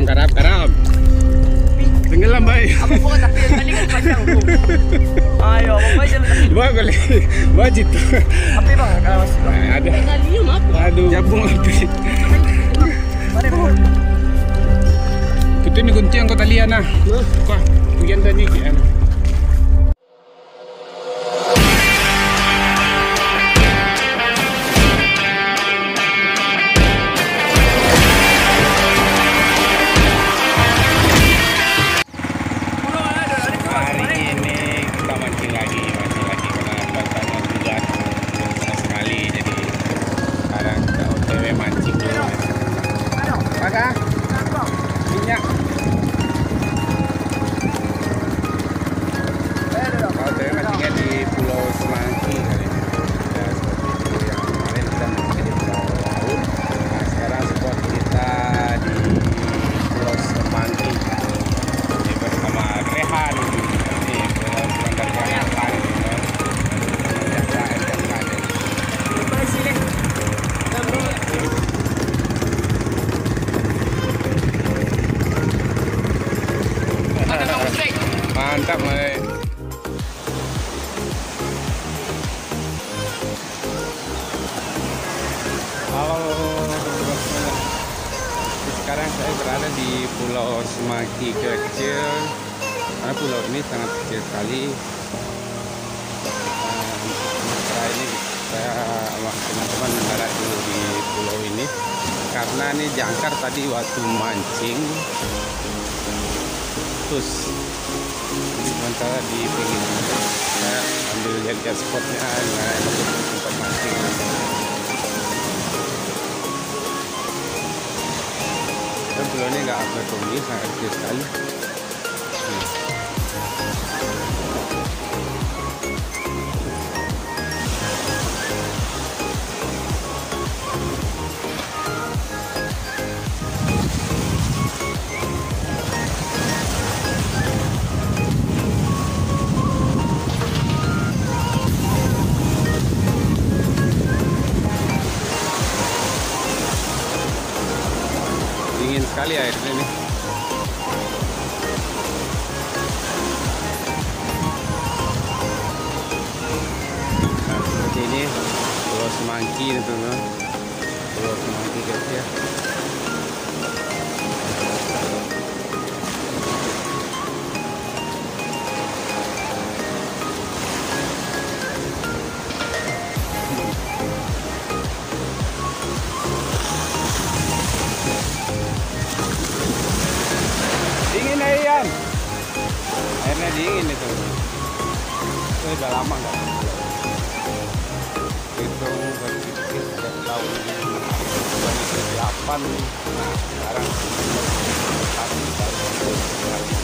Karap, karap. Tenggelam baik. Apa bukan tapi tadi kan panjang bu. Ayo, apa aja lu. Baik boleh. Wajib. Tapi bang, kalau masih bang. Ada. Kalium apa? Aduh. Jabung api. Mari bang. Itu ni kunci yang kau talian nah. Kau, hujan tadi kian. Mantap, Mai. Halo, sekarang saya berada di Pulau Semaki kecil. Karena pulau ini sangat kecil sekali. Sekarang ini saya sama teman-teman mendarat dulu di pulau ini karena ini jangkar tadi waktu mancing. Terus sementara di pinggir saya ambil lihat spotnya tempat mancing. Dan pulau ini nggak berpenghuni, sangat kecil sekali. Dingin sekali airnya nih. Nah, seperti ini Pulau Semangki nih teman-teman. Pulau Semangki kecil. Dingin airnya, airnya dingin itu. Itu udah lama nggak? Itu berpikir sejak tahun 2008. Nah sekarang baru lagi.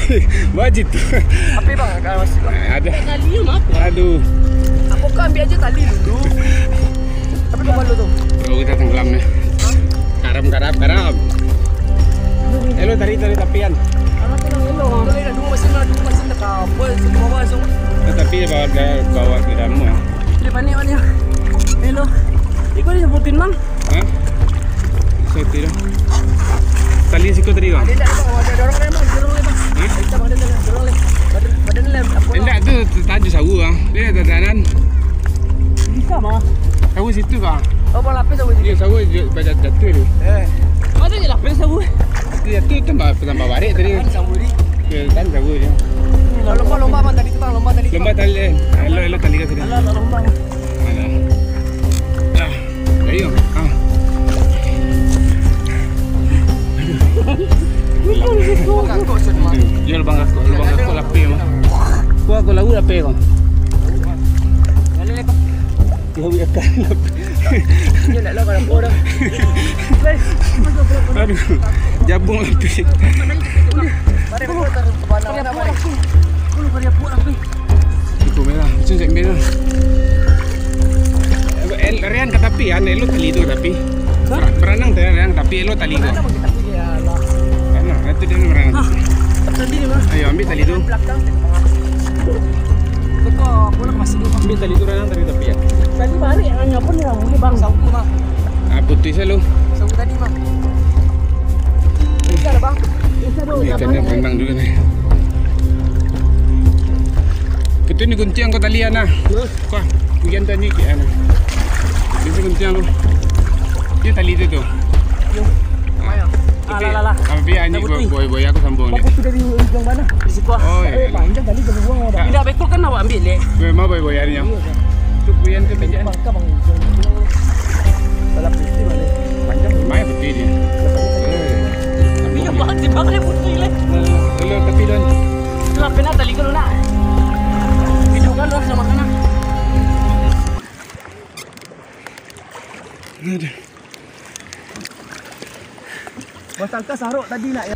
Wajib tuh. Api bang, kalau masih bang. Ada. Tali mak. Aduh. Aku kan ambil aja tali dulu. Tapi kau malu tuh. Oh, kita tenggelam nih. Karam. Elo tadi tapian. Anak tuh elo. Kalau ada dua mesin nak kapal semua masuk. Tapi bawa ke dalam ya. Depan ni mana? Elo. Ikut dia sebutin bang. Hah? Seperti itu. Tali siku tadi bang. Ada dorong bang. Hah? Kita ada dorong lem. Badan lem. Enggak tu tajuk sawu bang. Dia ada danan. Bisa mah. Sawu situ bang. Oh, bang lapis sabu Iya sawu baca jatuh tu. Ada je lapis sabu. Dia tu tambah barik tadi. Sabu ni. Kan sawu je. Lomba bang tadi tu bang, lomba tadi. Lomba tali. Elo tali ke sini. Alah, lomba. Ayo. Jual bangga kau lapi mah. Aku lagu lapi kau. Kau biarkan lapi. Dia nak lawan apa dah. Aduh, jabung lapi. Mari kita taruh mana mari. Aku lupa dia buat lapi. Cukup merah, cek merah. Rian ke tapi an elo tali tu tapi. Berenang tu Rian tapi elo tali kau. Mana? Itu dia berenang. Tadi ni mah. Ayo ambil tali tu. Kau pulang masih dulu. Ambil tali tu Rian tadi tapi ya. Tadi balik hanya pun yang ni bang sabu mah. Putih selalu. Sabu tadi mah. Bisa dah bang. Bisa dulu. Ikannya pandang juga nih. Itu ni kunci yang kau tali ana. Kau bagian tadi ke ana. Ini kunci yang tu. Ini tali tu tu. Alah. Tapi ani boy aku sambung ni. Aku dari ujung mana? Di situ. Oh, iya. Panjang kali ke buang ada. Tidak betul kan awak ambil le. Memang boy hari ni. Tu puyan tu bejan. Bangka bang. Dalam putih mana? Panjang. Mai putih dia. Tapi yang bang di bang le putih le. Hello tapi don. Kenapa nak tali kalau nak? Hidup kan lah sama kana. Aduh. Basangka saruk tadi nak ya.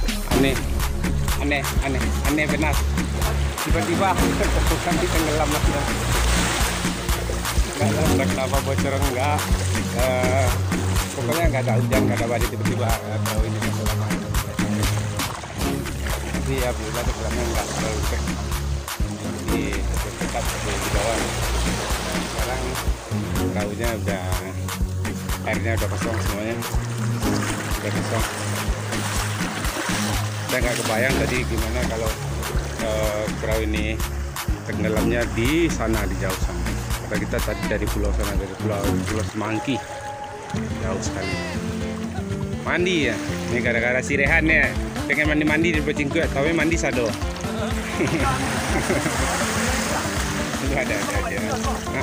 Aneh benar. Tiba-tiba kepukan di tenggelam lagi. Enggak tahu kenapa bocor enggak. Pokoknya enggak ada hujan, enggak ada badai tiba-tiba atau ini tenggelam. Jadi ya bila tenggelamnya enggak terlalu di dekat di bawah. Sekarang perahunya udah airnya udah kosong semuanya. Udah kosong. Saya nggak kebayang tadi gimana kalau perahu ini tenggelamnya di sana di jauh sana. Karena kita tadi dari pulau sana dari pulau Semangki jauh sekali. Mandi ya, ini gara-gara si Rehan ya. Pengen mandi di Pecingkut, tapi mandi sado. Itu ada aja. Nah.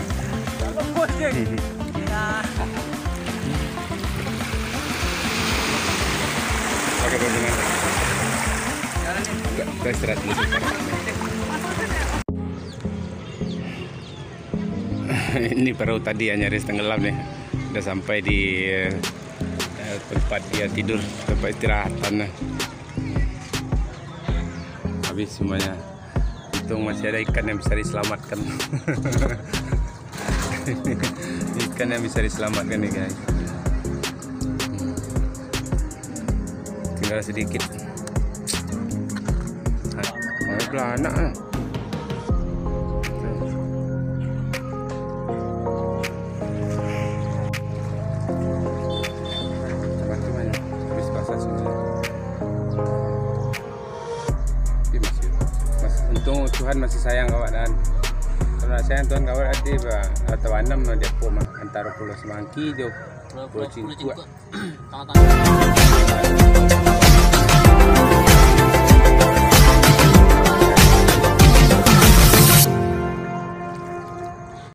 Oke, benar. Kita istirahat dulu. Ini perahu tadi ya nyaris tenggelam nih. Udah sampai di tempat dia tidur, tempat istirahatan. Habis semuanya. Untung masih ada ikan yang bisa diselamatkan. Ikan yang bisa diselamatkan nih guys. Tinggal sedikit. Belanak lah. Teman-teman habis basah semua. Tapi untung Tuhan masih sayang kawan dan karena sayang Tuhan kawan ada atau anam dia pun antara Pulau Semangki jauh Pulau Cingkuat.